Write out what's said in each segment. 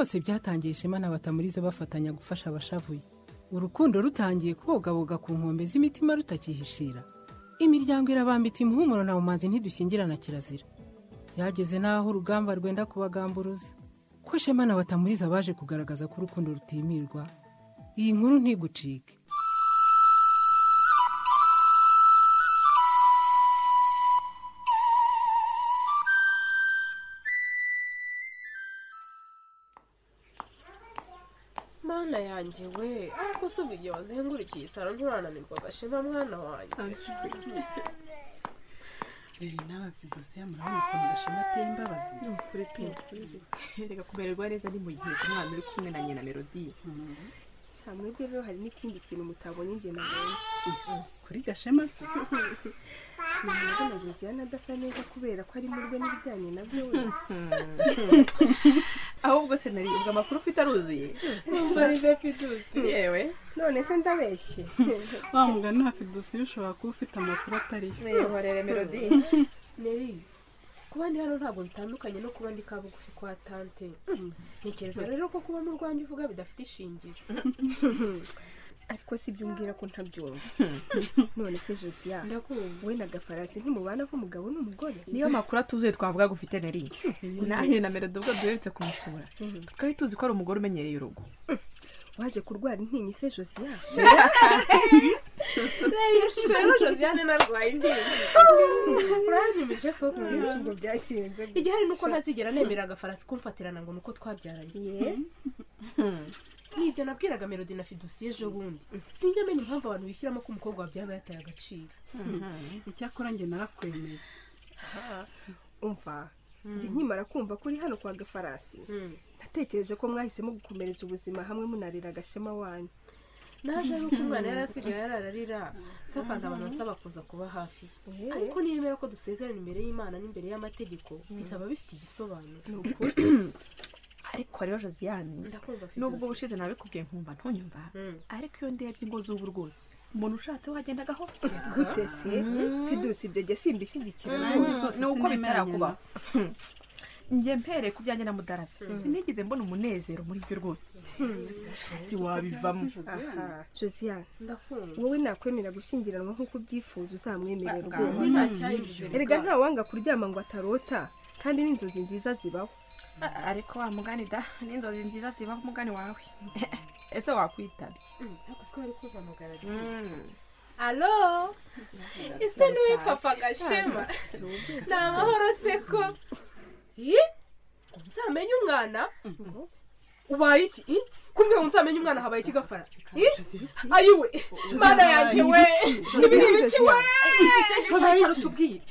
byose byatangiye Shema na Batamuriza bafatanya gufasha abashavuye. Urukundo rutangiye kubogaboga ku nkombe z'imitima rutakihishira. Imiryango irabambita impuhumuro na umanzi ntidushyingirana kirazira. Byageze naho urugamba rwenda kubagamburuza. Ko Shema na Batamuriza baje kugaragaza ko urukundo rutimirwa. Iyi nkuru ntigucike. Mana yanjye we, ariko subwo igihe wazengurukiye isaro nturananirwa Gashema mwana wanjye. nawe afite dosiye murabona ukuntu Gashema ateye imbabazi. Kuri pe reka kumererwa neza ni mu gihe umwana uri kumwe na nyina Melody. Mwebwe rero hari n'ikindi kintu mutabonye njye nabonye kuri Gashema se. Mbona Josiane adasa neza kubera ko ari mu rwe n'ibijyanye nabyo we. Ahubwo se nari ubwo amakuru ufite aruzuye. Mbari Fidusi Yewe none se ndabeshye. Wa mugani hafi dosiye ushobora kuba ufite amakuru atari. yewe rere Melody. Neri kuba ndi hano ntabwo bitandukanye no kuba ndi kabugufi kwa tante. Ntekereza rero ko kuba mu Rwanda uvuga bidafite ishingiro. Ariko si byumbwira ko ntabyumva. None se Josiane Ndakumva. we na Gafarasi ntimubana ko umugabo n'umugore. Niyo makuru atuzuye twavuga gufite Neri. Nahe na Melody ubwo duherutse kumusura. Tukari tuzi ko ari umugore umenyereye urugo. Waje kurwara intinyi se Josiane. Rero shusho rero Josiane narwaye intinyi. Uranyumije ko Ubwo byakinze. igihari nuko ntazigera nemera Gafarasi kumfatirana ngo nuko twabyaranye. Nibyo nabwiraga Melody na Fidusi ejo bundi. Sinjya menya impamvu abantu bishyiramo ko umukobwa wabyaba yataye agaciro. Icyakora njye narakwemeye. Umva njye nkimara kumva ko uri hano kwa Gafarasi. Natekereje ko mwahisemo gukomereza ubuzima hamwe munarira Gashema wanyu. Naje ari uko umwana yari asigaye yarararira sakanda abantu basaba kuza kuba hafi ye. Ariko niyemera ko dusezerana imbere y'Imana n'imbere y'amategeko bisaba bifite igisobanuro. Ariko rero Josiane Ndakumva Fidusi. nubwo ubushize nabikubwiye nkumva ntunyumva. Ariko iyo ndebye ingo z'ubu rwose umuntu ushatse wagenda gahoro. Gute se Fidusi ibyo jye simbishyigikira Ni uko bitarakuba. Njye mpere ku byanjye na Mudarasi. Sinigize mbona umunezero muri byo rwose. Ati wabivamo. Aha Josiane Ndakumva. wowe nakwemera gushyingiranwa nk'uko ubyifuza uzamwemerera rwose. Ntacyayimbize. Erega nta wanga kuryama ngo atarota kandi n'inzozi nziza zibaho. Ariko wa mugani da n'inzozi nziza ziba ku mugani wawe. Ese wakwitabye. Ariko siko ari kumpamagara. Allo? Ese niwe papa Gashema? Ni amahoro se ko? Nzamenye umwana? Ubaye iki? Kumbwira ngo nzamenye umwana habaye iki Gafarasi? Ayiwe! Mana yanjye we! Ibi ni ibiki we? Cyari tubwire.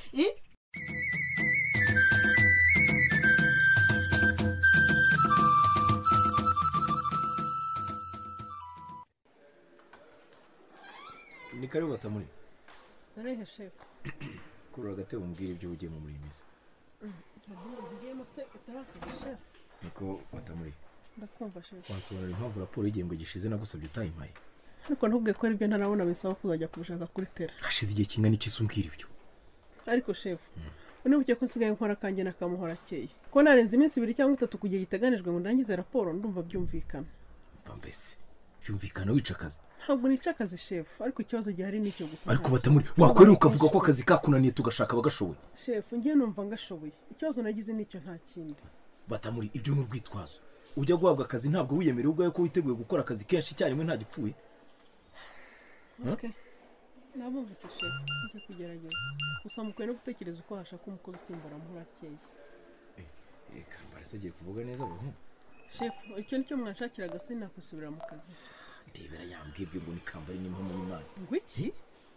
Ni karibu Batamuri. Starehe chef. Kurura gatebo mbwira ibyo ugiye muri iyi minsi. Ngiye mose itarakaza chef. Niko Batamuri. Ndakumva chef. Wansobanurira impamvu raporo y'igihembwe gishize nagusabye utayimpaye. Ariko ntubwe ko aribyo ntarabona bisaba kuzajya kubishaka kuri tera. Hashize igihe kingana iki sumbwira ibyo. Ariko chef unibuke ko nsigaye nkora kanjye nakamuhora akeye. Ko narenze iminsi 2 cyangwa 3 kugiye giteganijwe ngo ndangize raporo ndumva byumvikana. Mbese byumvikana wica akazi. Ntabwo nica akazi chef ariko ikibazo gihari nicyo gusa. Ariko Batamuri wakwere ukavuga ko akazi kakunaniye tugashaka bagashoboye. Chef ngiye numva ngashoboye. Ikibazo nagize nicyo nta kindi. Batamuri ibyo n'urwitwazo. Ujya guhabwa akazi ntabwo wiyemerera ubwo ko witeguye gukora akazi kenshi cyane nta gipfuye. Okay. Nabumvise chef ngiye kugerageza. Gusa mukwiye no gutekereza uko hashaka umukozi usimbura muhora akeye. Kambara se giye kuvuga neza bwo. Chef icyo nicyo mwanshakiraga sinakusubira mu kazi. Ndebera yambwibye ngo ni Kambari n'impomo y'Imana. Ngo iki?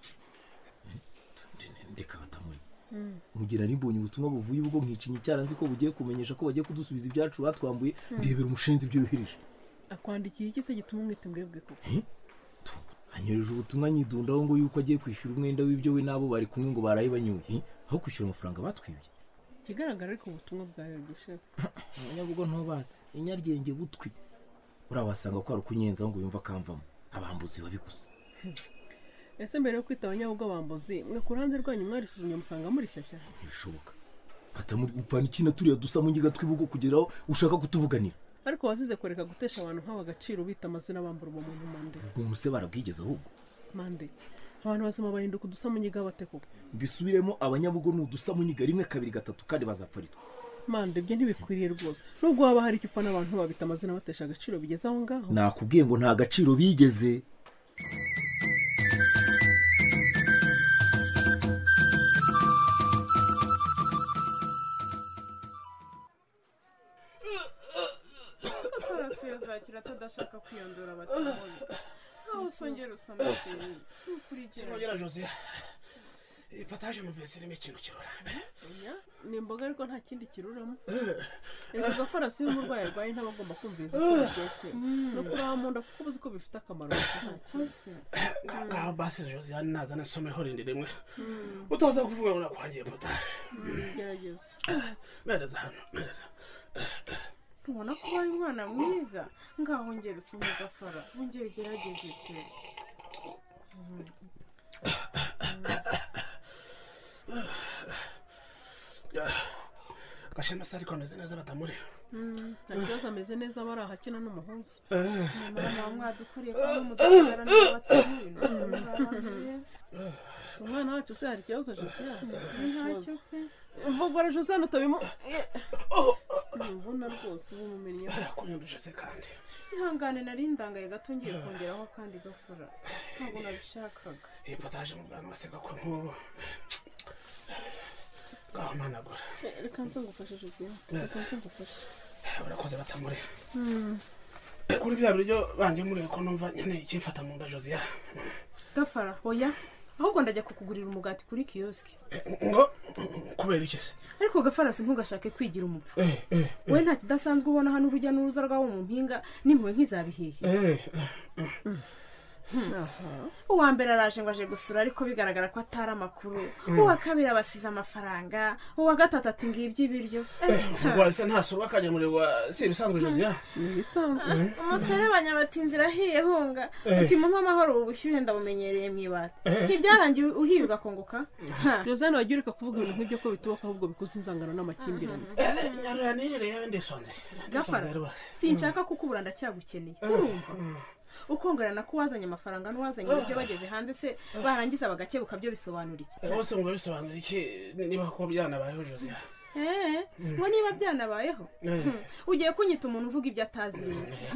Ndeka Batamuri. Mugira rimbonye ubutumwa buvuye ubwo nkicinye cyaranzi ko bugiye kumenyesha ko bagiye kudusubiza ibyacu batwambuye ndebera umushinzi ibyo yohereje. Akwandikiye iki se gituma umwite mbwebwe ko? Anyereje ubutumwa nyidundaho ngo yuko agiye kwishyura umwenda w'ibyo we nabo bari kumwe ngo baraye banyuye aho kwishyura amafaranga batwibye. Kigaragara ariko ubutumwa bwayo chef. Abanyabugo ntobase inyaryenge butwi. Urabasanga ko ari kunyenza ngo yumva kamvamo abambuzi babigusa. Ese mbere yo kwita abanyabugo bambuzi mwe ku ruhande rwanyu mwarisuzumye musanga muri shyashya. Ntibishoboka. Batamuri upfana ikina turiya dusa mu ngiga twibugo kugeraho ushaka kutuvuganira. ariko wazize kureka gutesha abantu nk'abo agaciro bita amazina bambura umuntu mande umuse barabwigeze ahubwo mande abantu bazima bahinduka udusamunyiga bate koko bisubiremo abanyabugo n'udusamunyiga 1 2 3 kandi bazapfaritwa mande ibyo ntibikwiriye rwose nubwo waba hari icyo upfa n'abantu babita amazina batesha agaciro bigeze aho ngaho nakubwiye ngo nta gaciro bigeze yazakira atadashaka kwiyondora batamubona aho usongera usoma sheri sinongera Jose ipataje muvese irimo ikintu kirura ni imboga ariko nta kindi kiruramo reka gafarasi y'umurwayi arwaye ntabagomba kumviriza byose no kuramunda kuko uzi ko bifite akamaro basi Jose naza nasomeho rindi rimwe utaza kuvuga ngo nakwangiye potaje gerageza mereza hano mereza ubona ko ari umwana mwiza ngaho ngera usoma gafara ngera gerageze pe Gashema sari koneze neza batamuri ntakibazo ameze neza bari ahakina n'umuhunzi mama mwadukuriye ko n'umudasara n'abatamuri umwana wacu se hari ikibazo Jose ntacyo pe mvugwa Jose nutabimu ubona rwose bumumenye kunyunduje se kandi ihangane nari ndangaye gato ngiye kongeraho kandi gafura ntabwo nabishakaga potaje mu bwana wasega ko nkubo gamanagura reka nsangufashe Jose reka nsangufashe urakoze batamuri kuri bya biryo banje muri ko numva nyene ikimfata mu nda Jose gafara oya ahubwo ndajya kukugurira umugati kuri kioski ngo kubera iki se ariko gafarasi ntugashake kwigira umupfu we nta kidasanzwe ubona hano urujya n'uruza rwawo mu mpinga n'impuhwe nk'izabihihe uwa mbere araje ngo aje gusura ariko bigaragara ko atari amakuru uwa kabiri abasize amafaranga uwa gatatu ati ngibyo ibiryo wese ntasurwa akagemurirwa si ibisanzwe Jose ibisanzwe umuserebanya bati inzira ahiye hunga ati mumpa amahoro ubu bushyuhe ndabumenyereye mwibate ntibyarangiye uhiye ugakongoka Jose wagiye ureka kuvuga ibintu nk'ibyo ko bituboka ahubwo bikuze inzangano n'amakimbirane nirere ndesonze gafara sinshaka kukubura ndacyagukeneye urumva ukongana ko wazanye amafaranga n'uwazanye ibyo bageze hanze se barangiza bagakebuka byo bisobanura iki bose ngo bisobanura iki niba ko byanabayeho Jose ngo niba byanabayeho ugiye kunyita umuntu uvuga ibyo atazi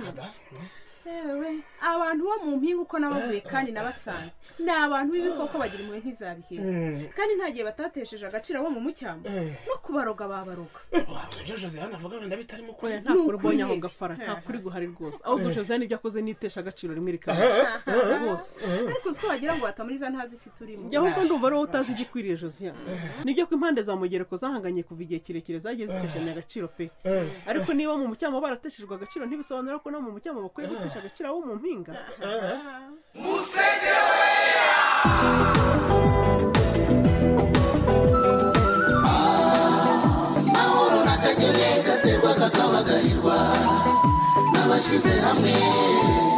ewe abantu bo mu mpinga uko nabavuye kandi nabasanze ni abantu b'ibikoko bagira impuhwe nk'izabihehe kandi nta gihe batatesheje agaciro bo mu mucyamo no kubaroga babaroga ibyo Jose anavuga wenda bitarimo ko nta kuri ubonye aho gafara nta kuri guhari rwose ahubwo Jose nibyo akoze nitesha agaciro rimwe rikabasha rwose ariko uzi ko bagira ngo batamuriza ntazi isi turimo njya ahubwo ndumva ari wowe utazi igikwiriye Jose nibyo ko impande za mugereko zahanganye kuva igihe kirekire zagiye ziteshanya agaciro pe ariko niba mu mucyamo barateshejwe agaciro ntibisobanura ko no mu mucyamo bakwiye gutesha agaciro abo mu mpinga mahoro n'akagere gaterwa kakabagarirwa n'abashyize hamwe